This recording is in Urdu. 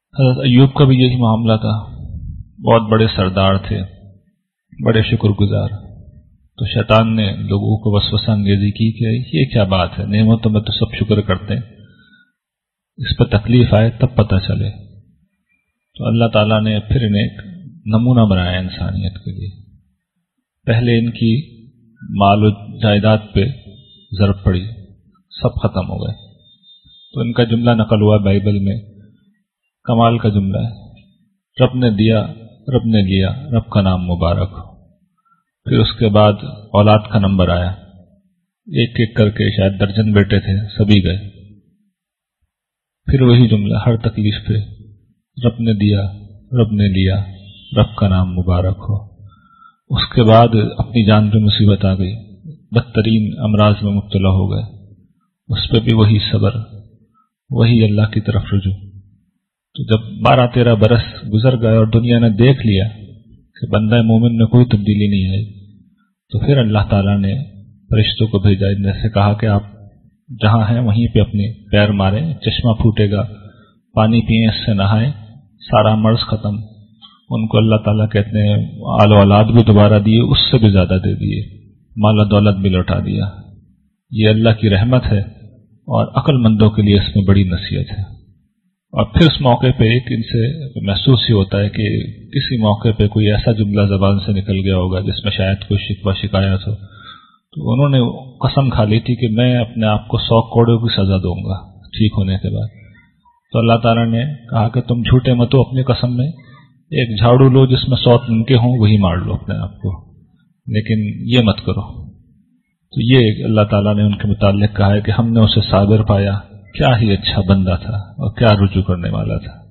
حضرت ایوب کا بھی یہی معاملہ تھا، بہت بڑے سردار تھے، بڑے شکر گزار، تو شیطان نے لوگوں کو وسوسہ انگیزی کی کہ یہ کیا بات ہے، نعمتوں میں تو سب شکر کرتے ہیں، اس پہ تکلیف آئے تب پتہ چلے۔ تو اللہ تعالیٰ نے پھر انہیں ایک نمونہ بنایا انسانیت کے لیے۔ پہلے ان کی مال و جائیداد پہ ضرب پڑی، سب ختم ہو گئے، تو ان کا جملہ نقل ہوا بائبل میں، کمال کا جملہ ہے، رب نے دیا، رب نے لیا، رب کا نام مبارک ہو۔ پھر اس کے بعد اولاد کا نمبر آیا، ایک ایک کر کے شاید درجن بیٹے تھے، سبھی گئے۔ پھر وہی جملہ ہر تکلیف پہ، رب نے دیا، رب نے لیا، رب کا نام مبارک ہو۔ اس کے بعد اپنی جان پہ مصیبت آ گئی، بدترین امراض میں مبتلا ہو گئے، اس پہ بھی وہی صبر، وہی اللہ کی طرف رجوع۔ تو جب 12-13 برس گزر گئے اور دنیا نے دیکھ لیا کہ بندہ مومن میں کوئی تبدیلی نہیں آئی، تو پھر اللہ تعالیٰ نے فرشتوں کو بھیجا، ان سے کہا کہ آپ جہاں ہیں وہیں پہ اپنے پیر ماریں، چشمہ پھوٹے گا، پانی پئیں، اس سے نہائیں، سارا مرض ختم۔ ان کو اللہ تعالیٰ کہتے ہیں آل و اولاد بھی دوبارہ دیے، اس سے بھی زیادہ دے دیے، مال و دولت بھی لوٹا دیا۔ یہ اللہ کی رحمت ہے اور عقل مندوں کے لیے اس میں بڑی نصیحت ہے۔ اور پھر اس موقع پہ ایک ان سے محسوس ہی ہوتا ہے کہ کسی موقع پہ کوئی ایسا جملہ زبان سے نکل گیا ہوگا جس میں شاید کوئی شکوہ شکایت ہو، تو انہوں نے قسم کھا لی تھی کہ میں اپنے آپ کو 100 کوڑوں کی سزا دوں گا ٹھیک ہونے کے بعد۔ تو اللہ تعالیٰ نے کہا کہ تم جھوٹے مت ہو اپنی قسم میں، ایک جھاڑو لو جس میں 100 تنکے ہوں، وہی مار لو اپنے آپ کو، لیکن یہ مت کرو۔ تو یہ اللہ تعالیٰ نے ان کے متعلق کہا ہے کہ ہم نے اسے صابر پایا، کیا ہی اچھا بندہ تھا اور کیا رجوع کرنے والا تھا۔